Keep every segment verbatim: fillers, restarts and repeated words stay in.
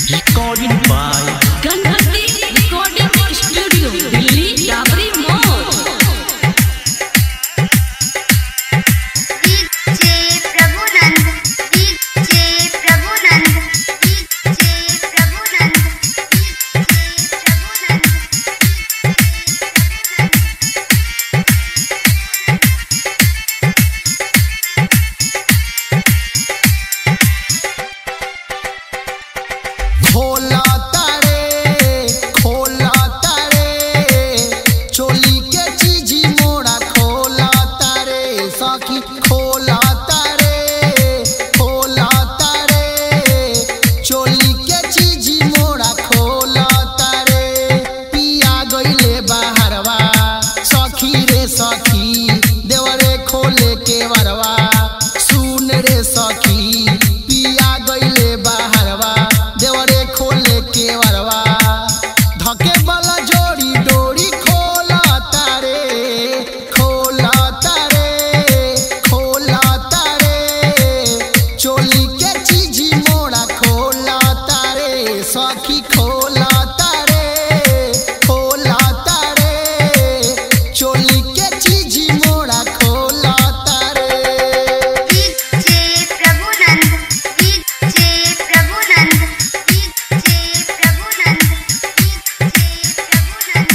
Recording by Ganpati Recording Studio, Delhi, Dabri Mall. D J Prabhunand, D J Prabhunand, D J Prabhunand, D J खोला तारे खोला तारे चोली के चीजी मोड़ा खोला तारे सखी खोला तारे खोला तारे चोली के चीजी मोड़ा खोला तारे पिया गईले बाहरवा सखी रे सखी देवरे खोले के वरवा सुन रे सखी पिया गईले बाहरवा देवरे खोले के वरवा धके वाला जोड़ी डोरी खोला तारे खोला तारे खोला तारे चोली के चीजी मोड़ा खोला तारे सखी खोला तारे खोला तारे चोली के चीजी मोड़ा खोला तारे J Prabhunand, D J Prabhunand, D J Prabhunand, D J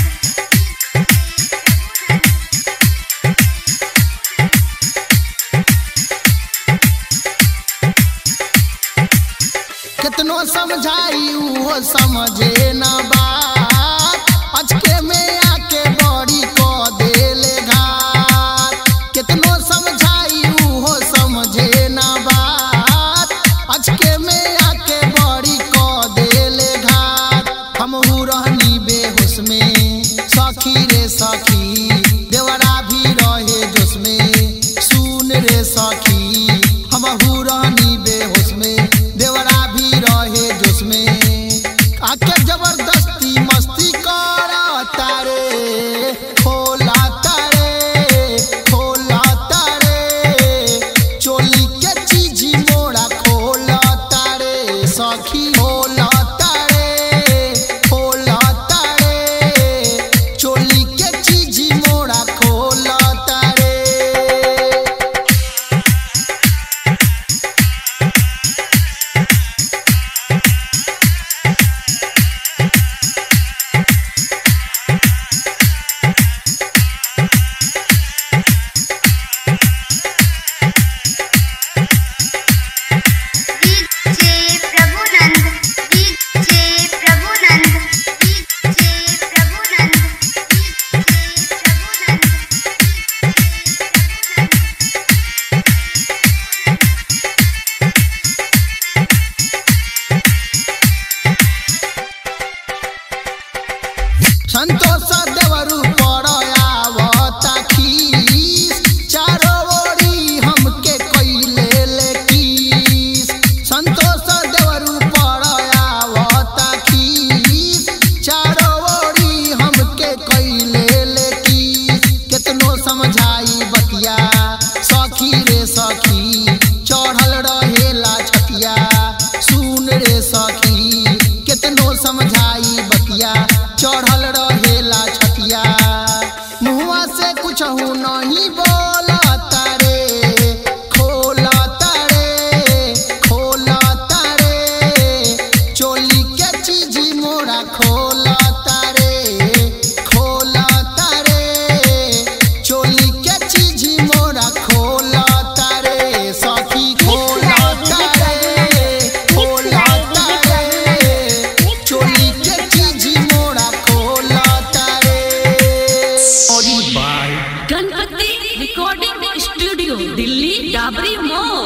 कितनो समझाई वो समझे न बात अचके में आके बड़ी को देले घात कितनो समझाई वो समझे न बात अचके में आके बड़ी को देले घात हम रहनी बेहोश में सखी रे सखी देवरा भी रहे जोश में सुन रे सखी हम रहनी बेहोश में देवरा भी रहे जोश में आके जबरदस्ती मस्ती करा तारे खोला तारे खोला तारे चोली के चीजी मोड़ा खोला तारे सखी खोला तारे खोला तारे चोली के चीजी मोड़ा खोला तारे Prabhunand, D J Prabhunand, D J Prabhunand, D J Prabhunand. Santosh देवरू पड़ावता खीस चारो ओरी हमके कइले ले किस संतोष देवरू पड़ावता खीस चारो ओरी हमके कइले ले किस कितनो समझाई बतिया सखी रे सखी चढ़ल रहेला छतिया सुन रे सखी कितनो समझाई बतिया चढ़ल रहेला छतिया मुँह से कुछ नहीं बोला तारे खोला तारे खोला तारे चोली के चीजी मोड़ा खोला तारे खोला तारे चोली के चीजी मोड़ा खोला तारे सखी खोला तारे खोला तारे चोली के चीजी मोड़ा खोला तारे Recording by Ganpati Recording Studio, Delhi, Dabri Mall.